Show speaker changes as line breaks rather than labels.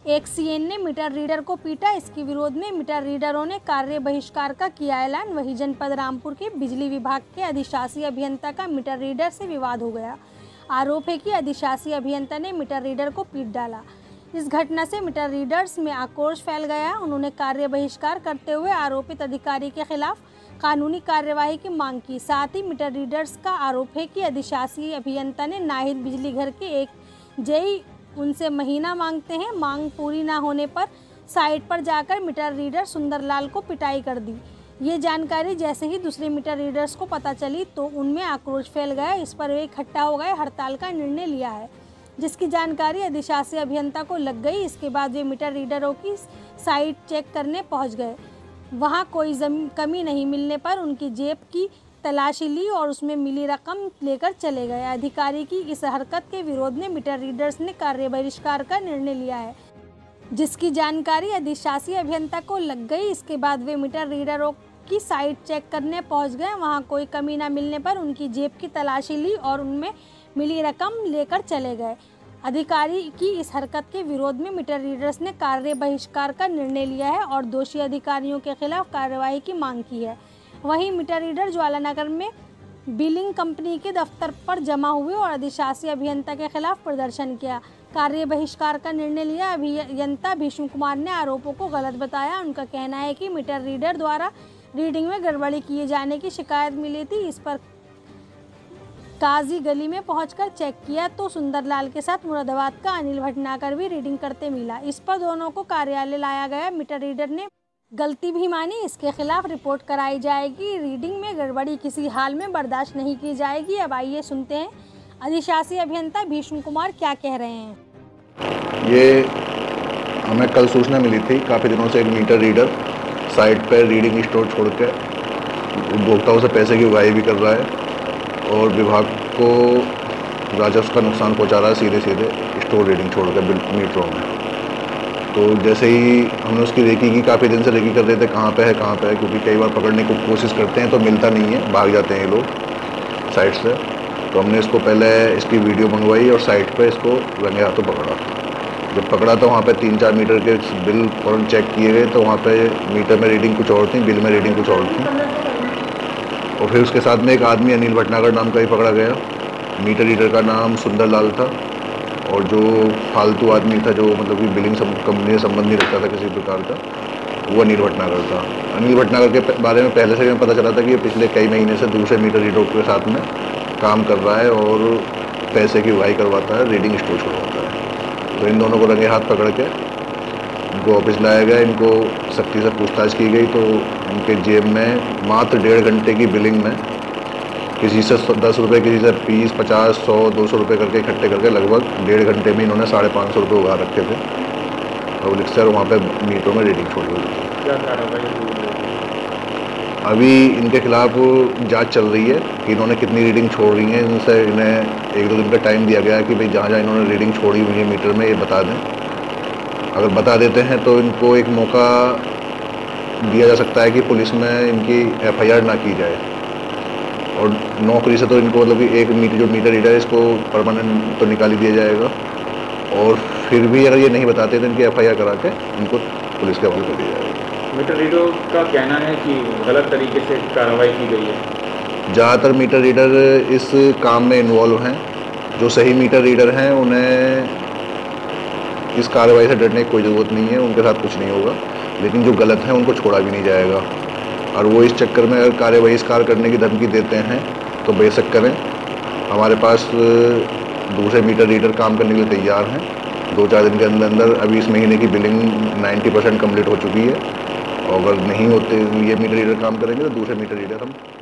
एक सीएन ने meter reader को पीटा। इसके विरोध में मीटर रीडरों ने कार्य बहिष्कार का किया ऐलान। वहीं जनपद रामपुर के बिजली विभाग के अधिशासी अभियंता का मीटर रीडर से विवाद हो गया। आरोप है कि अधिशासी अभियंता ने मीटर रीडर को पीट डाला। इस घटना से मीटर रीडर्स में आक्रोश फैल गया। उन्होंने कार्य बहिष्कार करते हुए आरोपित अधिकारी के खिलाफ कानूनी कार्यवाही की मांग की। साथ ही मीटर रीडर्स का आरोप है कि अधिशासी अभियंता ने नाहिद बिजली घर के एक जेई उनसे महीना मांगते हैं। मांग पूरी न होने पर साइट पर जाकर मीटर रीडर सुंदरलाल को पिटाई कर दी। ये जानकारी जैसे ही दूसरे मीटर रीडर्स को पता चली तो उनमें आक्रोश फैल गया। इस पर वे इकट्ठा हो गए, हड़ताल का निर्णय लिया है, जिसकी जानकारी अधिशासी अभियंता को लग गई। इसके बाद वे मीटर रीडरों की साइट चेक करने पहुंच गए। वहां कोई कमी नहीं मिलने पर उनकी जेब की तलाशी ली और उसमें मिली रकम लेकर चले गए। अधिकारी की इस हरकत के विरोध में मीटर रीडर्स ने कार्य बहिष्कार का निर्णय लिया है, जिसकी जानकारी अधिशासी अभियंता को लग गई। इसके बाद वे मीटर रीडरों की साइट चेक करने पहुंच गए। वहां कोई कमी न मिलने पर उनकी जेब की तलाशी ली और उनमें मिली रकम लेकर चले गए। अधिकारी की इस हरकत के विरोध में मीटर रीडर्स ने कार्य बहिष्कार का निर्णय लिया है और दोषी अधिकारियों के खिलाफ कार्रवाई की मांग की है। वहीं मीटर रीडर ज्वालानगर में बिलिंग कंपनी के दफ्तर पर जमा हुए और अधिशासी अभियंता के खिलाफ प्रदर्शन किया। कार्य बहिष्कार का निर्णय लिया। अभियंता भीष्म कुमार ने आरोपों को गलत बताया। उनका कहना है कि मीटर रीडर द्वारा रीडिंग में गड़बड़ी किए जाने की शिकायत मिली थी। इस पर काजी गली में पहुंचकर चेक किया तो सुंदरलाल के साथ मुरादाबाद का अनिल भटनागर भी रीडिंग करते मिला। इस पर दोनों को कार्यालय लाया गया। मीटर रीडर ने गलती भी मानी। इसके खिलाफ रिपोर्ट कराई जाएगी। रीडिंग में गड़बड़ी किसी हाल में बर्दाश्त नहीं की जाएगी। अब आइए सुनते हैं अधिशासी अभियंता भीष्म कुमार क्या कह रहे हैं।
ये हमें कल सूचना मिली थी, काफ़ी दिनों से एक मीटर रीडर साइट पर रीडिंग स्टोर छोड़ के उपभोक्ताओं से पैसे की उगाही भी कर रहा है और विभाग को राजस्व का नुकसान पहुंचा रहा है सीधे स्टोर रीडिंग छोड़कर मीटरों में। तो जैसे ही हमने उसकी रेकी की, काफ़ी दिन से रेकी कर रहे थे कहाँ पे है, क्योंकि कई बार पकड़ने की कोशिश करते हैं तो मिलता नहीं है, भाग जाते हैं ये लोग साइट से। तो हमने इसको पहले इसकी वीडियो मंगवाई और साइट पे इसको रंगे हाथों पकड़ा। जब पकड़ा तो वहाँ पे 3-4 मीटर के बिल फ़ौरन चेक किए गए तो वहाँ पे मीटर में रीडिंग कुछ और थी, बिल में रीडिंग कुछ और थी। और फिर उसके साथ में एक आदमी अनिल भटनागर नाम का ही पकड़ा गया। मीटर रीडर का नाम सुंदरलाल था और जो फालतू आदमी था, जो मतलब कि बिलिंग कंपनी से संबंध नहीं रखता था किसी प्रकार का, वो अनिल भटनागर था। अनिल भटनागर के बारे में पहले से हमें पता चला था कि ये पिछले कई महीने से दूसरे मीटर रीडर के साथ में काम कर रहा है और पैसे की उगाही करवाता है, रीडिंग स्टोर छुड़वाता है। तो इन दोनों को रंगे हाथ पकड़ के इनको ऑफिस लाया गया। इनको सख्ती से पूछताछ की गई तो इनके जेब में मात्र 1.5 घंटे की बिलिंग में किसी से 10 रुपये, किसी से 20, 50, 100, 200 रुपये करके इकट्ठे करके लगभग 1.5 घंटे में इन्होंने 550 रुपये उगा रखे थे पब्लिक से और वहाँ पे मीटरों में रीडिंग छोड़ी हुई थी।
क्या कार्रवाई?
अभी इनके खिलाफ जांच चल रही है कि इन्होंने कितनी रीडिंग छोड़ रही है। इनसे इन्हें 1-2 दिन का टाइम दिया गया है कि भाई जहाँ जहाँ इन्होंने रीडिंग छोड़ी हुई है मीटर में, ये बता दें। अगर बता देते हैं तो इनको एक मौका दिया जा सकता है कि पुलिस में इनकी FIR ना की जाए और नौकरी से तो इनको मतलब कि एक जो मीटर रीडर है इसको परमानेंट तो निकाल ही दिया जाएगा। और फिर भी अगर ये नहीं बताते तो इनकी FIR करा के इनको पुलिस के हवाले कर दिया जाएगा।
मीटर रीडर का कहना है कि गलत तरीके से कार्रवाई की गई है।
ज़्यादातर मीटर रीडर इस काम में इन्वॉल्व हैं। जो सही मीटर रीडर हैं उन्हें इस कार्रवाई से डरने की कोई ज़रूरत नहीं है, उनके साथ कुछ नहीं होगा। लेकिन जो गलत हैं उनको छोड़ा भी नहीं जाएगा और वो इस चक्कर में अगर कार्य बहिष्कार करने की धमकी देते हैं तो बेशक करें। हमारे पास दूसरे मीटर रीडर काम करने के लिए तैयार हैं। 2-4 दिन के अंदर अभी इस महीने की बिलिंग 90% कम्प्लीट हो चुकी है और अगर नहीं होते ये मीटर रीडर काम करेंगे तो दूसरे मीटर रीडर हम